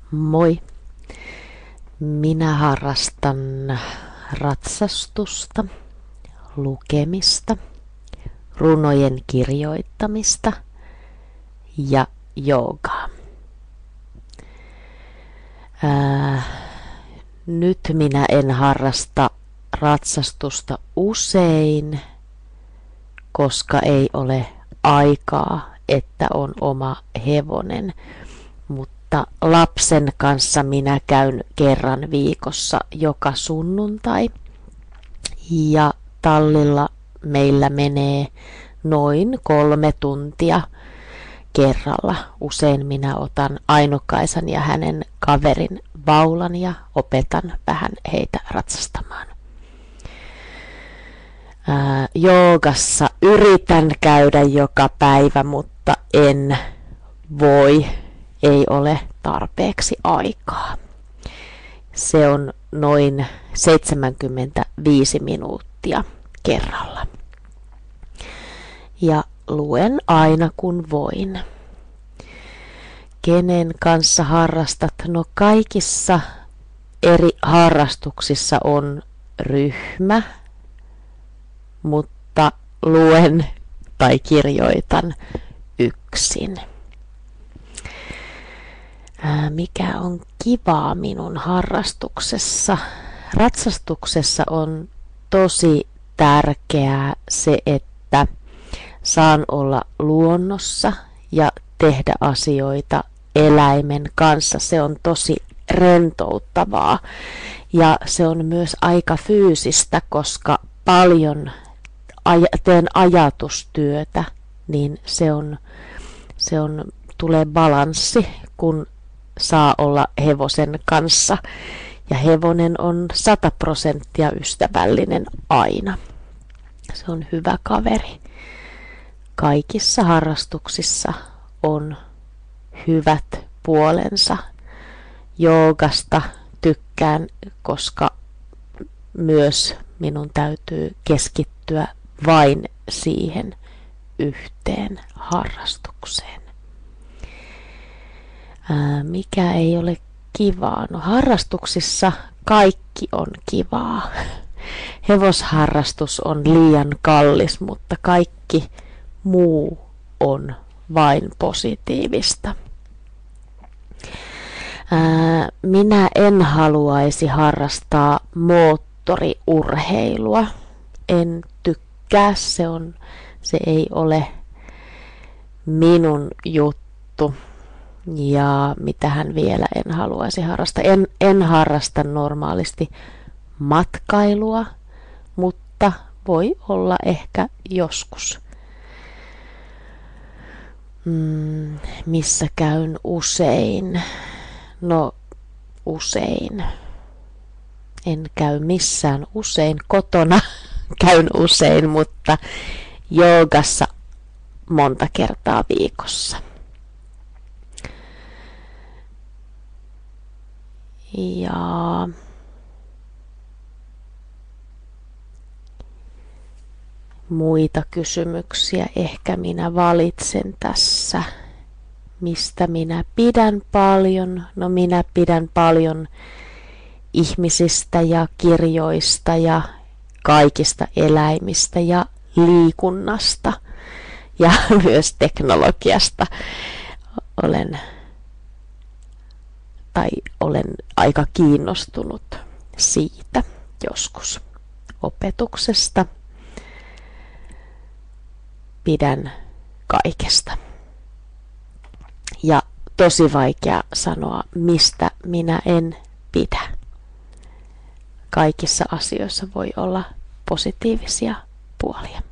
Moi! Minä harrastan ratsastusta, lukemista, runojen kirjoittamista ja joogaa. Nyt minä en harrasta ratsastusta usein, koska ei ole aikaa, että on oma hevonen, mutta lapsen kanssa minä käyn kerran viikossa joka sunnuntai ja tallilla meillä menee noin 3 tuntia kerralla. Usein minä otan Aino-Kaisan ja hänen kaverin Vaulan ja opetan vähän heitä ratsastamaan. Joogassa yritän käydä joka päivä, mutta en voi, ei ole tarpeeksi aikaa. Se on noin 75 minuuttia kerralla. Ja luen aina kun voin. Kenen kanssa harrastat? No kaikissa eri harrastuksissa on ryhmä, mutta luen tai kirjoitan yksin. Mikä on kivaa minun harrastuksessa? Ratsastuksessa on tosi tärkeää se, että saan olla luonnossa ja tehdä asioita eläimen kanssa. Se on tosi rentouttavaa ja se on myös aika fyysistä, koska paljon teen ajatustyötä, niin tulee balanssi, kun saa olla hevosen kanssa. Ja hevonen on 100% ystävällinen aina. Se on hyvä kaveri. Kaikissa harrastuksissa on hyvät puolensa. Joogasta tykkään, koska myös minun täytyy keskittyä vain siihen yhteen harrastukseen. Mikä ei ole kivaa? No harrastuksissa kaikki on kivaa. Hevosharrastus on liian kallis, mutta kaikki muu on vain positiivista. Minä en haluaisi harrastaa moottoriurheilua. En tykkää, se ei ole minun juttu. Ja mitähän vielä en haluaisi harrastaa. En harrasta normaalisti matkailua, mutta voi olla ehkä joskus. Missä käyn usein? No usein. En käy missään usein. Kotona käyn usein, mutta joogassa monta kertaa viikossa. Ja muita kysymyksiä ehkä minä valitsen tässä. Mistä minä pidän paljon? No minä pidän paljon ihmisistä ja kirjoista ja kaikista eläimistä ja liikunnasta ja myös teknologiasta. Olen aika kiinnostunut siitä joskus. Opetuksesta pidän kaikesta. Ja tosi vaikea sanoa, mistä minä en pidä. Kaikissa asioissa voi olla positiivisia puolia.